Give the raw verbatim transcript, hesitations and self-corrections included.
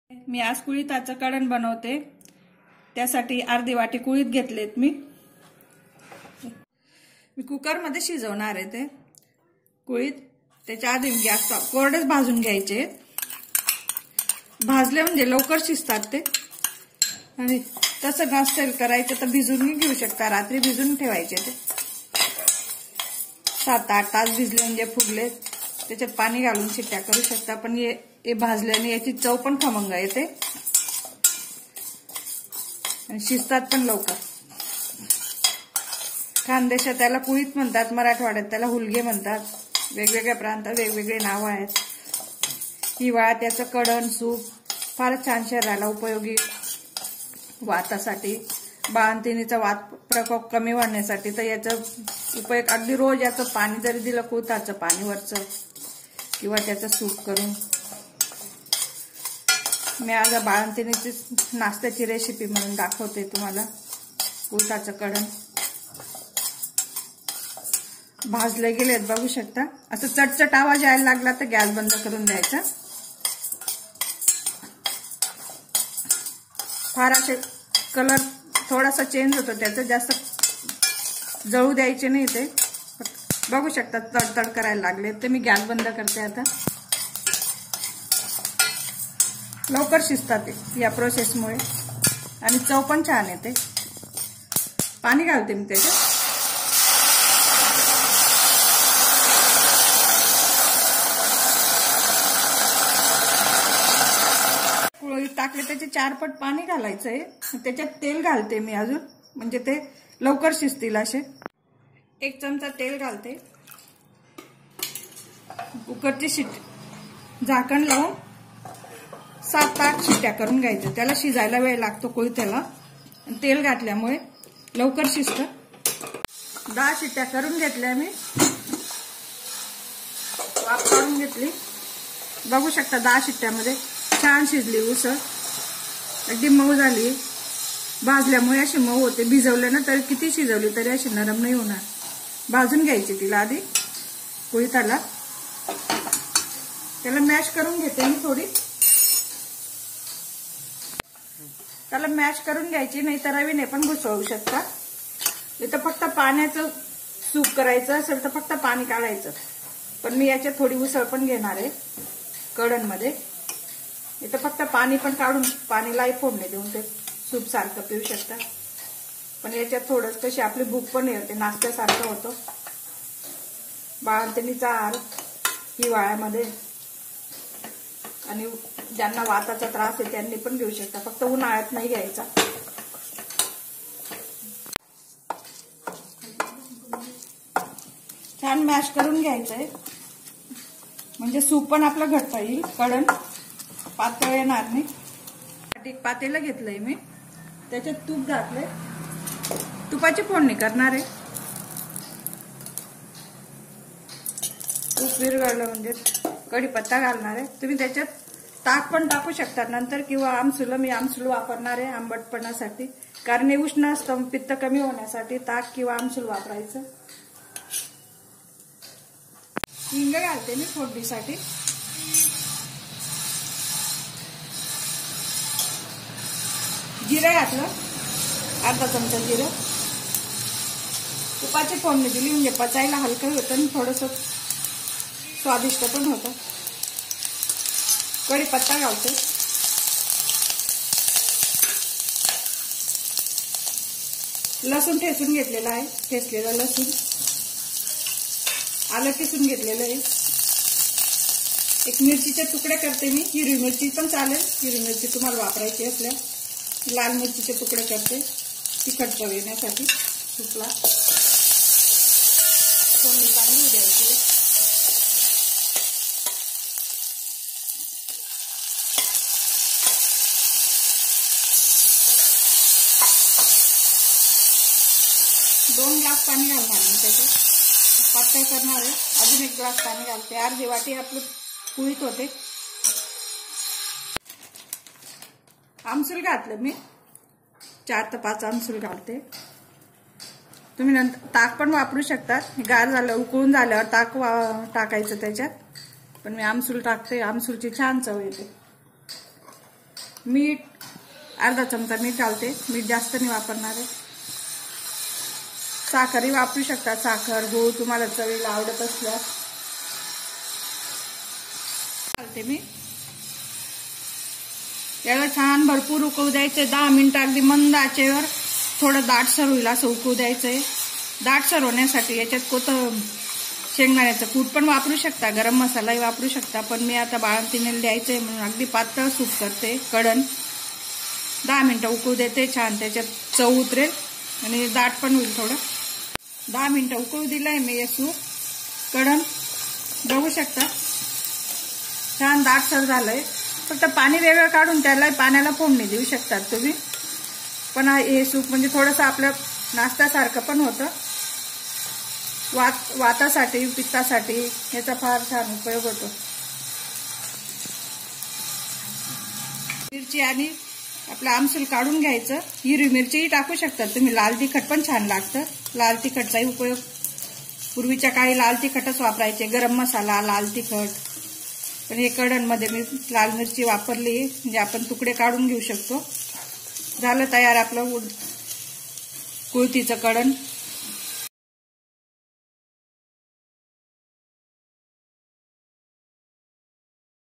मी आज कुळीथाचं कढण बनवते। त्यासाठी अर्धी वाटी कुळीथ घेतलेत मी मी कुकर मध्ये शिजवणार आहे ते कुळीथ। त्याच्या आधी गॅस कोरडेच भाजून घ्यायचे। भाजले म्हणजे लवकर शिजतात ते। आणि तसं नसेल करायचं तर भिजूनही घेऊ शकता, रात्री भिजून ठेवायचे ते। सात आठ तास भिजले म्हणजे फुगले, त्याच्यात पाणी घालून शिट्ट्या करू शकता। पण हे हे भाजल्याने याची चव पण खमंग येते आणि शिजतात पण लवकर। खानदेशात त्याला कुळीथ म्हणतात, मराठवाड्यात त्याला हुलगे म्हणतात। वेगवेगळ्या प्रांतात वेगवेगळे नाव आहेत। हिवाळ्यात त्याचं कढण सूप फारच छान शरीराला उपयोगी, वातासाठी, बाळंतिणीचा वात प्रकोप कमी होण्यासाठी तर याचा उपयोग अगदी रोज याचं पाणी जरी दिलं कुळथाचं पाणी वरचं किंवा त्याचं सूप करून। मी आज बाळंतिणीची नाश्त्याची रेसिपी म्हणून दाखवते तुम्हाला कुळथाचं कढण। भाजले गेलेत बघू शकता। असं चटचट आवाज यायला लागला तर गॅस बंद करून द्यायचा। फार असे कलर थोडासा चेंज होतो त्याचा, जास्त जळू द्यायचे नाही ते। बघू शकता तडतड करायला लागले ते। मी गॅस बंद करते आता। लवकर शिजतात या प्रोसेसमुळे आणि चव पण छान येते। पाणी घालते मी त्याच्यात। कुळीथ टाकले त्याचे चार पट पाणी घालायचंय। त्याच्यात तेल घालते मी अजून, म्हणजे ते लवकर शिजतील असे। एक चमचा तेल घालते। कुकरची शिट्टी झाकण लावून सात आठ शिट्ट्या करून घ्यायच्या। त्याला शिजायला वेळ लागतो कुळथाला, तेल घातल्यामुळे लवकर शिजतं। दहा शिट्ट्या करून घेतल्या मी, वाफ काढून घेतली। बघू शकता दहा शिट्ट्यामध्ये छान शिजली उसळ, अगदी मऊ झाली। भाजल्यामुळे अशी मऊ होते, भिजवले ना तरी किती शिजवली तरी अशी नरम नाही होणार। भाजून घ्यायची तिला आधी कुळथाला। त्याला मॅश करून घेते मी थोडी, त्याला मॅश करून घ्यायची, नाही तर रवीने पण घुसळू शकता। इथं फक्त पाण्याचं सूप करायचं असेल तर फक्त पाणी काढायचं, पण मी याच्यात थोडी उसळ पण घेणार आहे कढण मध्ये। इथं फक्त पाणी पण काढून पाणीलाही फोडणी देऊन ते सूप सारखं पिऊ शकता। पण याच्यात थोडंच कशी आपली भूक पण येते, नाश्त्यासारखं होतं। बाळंतिणीचा आहार हिवाळ्यामध्ये, आणि ज्यांना वाताचा त्रास आहे त्यांनी पण घेऊ शकता, फक्त उन्हाळ्यात नाही घ्यायचा। छान मॅश करून घ्यायचंय, म्हणजे सूप पण आपलं घट्ट येईल, कढण पातळ येणार नाही। एक पातेलं घेतलंय मी, त्याच्यात तूप घातलंय, तुपाची फोडणी करणार आहे। तूप विरघळलं म्हणजे कढीपत्ता घालणार आहे। तुम्ही त्याच्यात ताक पण टाकू शकता नंतर, किंवा आमसूल, मी आमसूल वापरणार आहे आंबटपणासाठी, कारण हे उष्ण असतं, पित्त कमी होण्यासाठी ताक किंवा आमसूल वापरायचं। हिंग घालते मी फोडणीसाठी। जिरं घातलं, अर्धा चमचा जिरं। तुपाची फोडणी दिली म्हणजे पचायला हलकं होतं आणि थोडंसं स्वादिष्ट पण होतं। कढीपत्ता घालते, लसूण ठेचून घेतलेला आहे, ठेचलेलं लसूण, आलं किसून घेतलेलं आहे। एक मिरचीचे तुकडे करते मी, हिरवी मिरची पण चालेल, हिरवी मिरची तुम्हाला वापरायची असल्या। लाल मिरचीचे तुकडे करते तिखट चव येण्यासाठी सूपला। फोडणी चांगली द्यायची। दोन ग्लास पाणी घालणार मी त्याच्यात, पातळ करणार आहे। अजून एक ग्लास पाणी घालते, अर्धी वाटी आपलं कुळीथ होते। आमसूल घातलं मी, चार ते पाच आमसूल घालते। तुम्ही नंतर ताक पण वापरू शकता, गार झालं उकळून झाल्यावर ताक टाकायचं त्याच्यात, पण मी आमसूल टाकते, आमसूलची छान चव येते। मीठ अर्धा चमचा मीठ घालते, मीठ जास्त नाही वापरणार आहे. साखरही वापरू शकता, साखर गूळ तुम्हाला चवीला आवडत असल्यास घालते मी. याला छान भरपूर उकळू द्यायचंय. दहा मिनिटं अगदी मंद आचेवर थोडं दाटसर होईल असं उकळू द्यायचंय. दाटसर होण्यासाठी याच्यात कोथ शेंगदाण्याचं कूट पण वापरू शकता, गरम मसालाही वापरू शकता, पण मी आता बाळंतीणीला द्यायचंय म्हणून अगदी पातळ सूप करते. कढण दहा मिनिटं उकळू देते, छान त्याच्यात चव उतरेल आणि दाट पण होईल थोडं. दहा मिनिटं उकळू दिलंय मी हे सूप. कढण बघू शकता छान दाटसर झालंय. फक्त पाणी वेगळं काढून त्याला पाण्याला फोडणी देऊ शकतात तुम्ही, पण हे सूप म्हणजे थोडंसं आपलं नाश्त्यासारखं पण होतं. वात वातासाठी पित्तासाठी याचा फार छान उपयोग होतो. मिरची आणि आपलं आमसूल काढून घ्यायचं. हिरवी मिरचीही टाकू शकतात तुम्ही, लाल तिखट पण छान लागतं. लाल तिखटचाही उपयोग पूर्वीच्या काळी लाल तिखटच वापरायचे, गरम मसाला लाल तिखट. पण हे कढणमध्ये मी लाल मिरची वापरली म्हणजे आपण तुकडे काढून घेऊ शकतो. झालं तयार आपलं कुळथीचं कढण.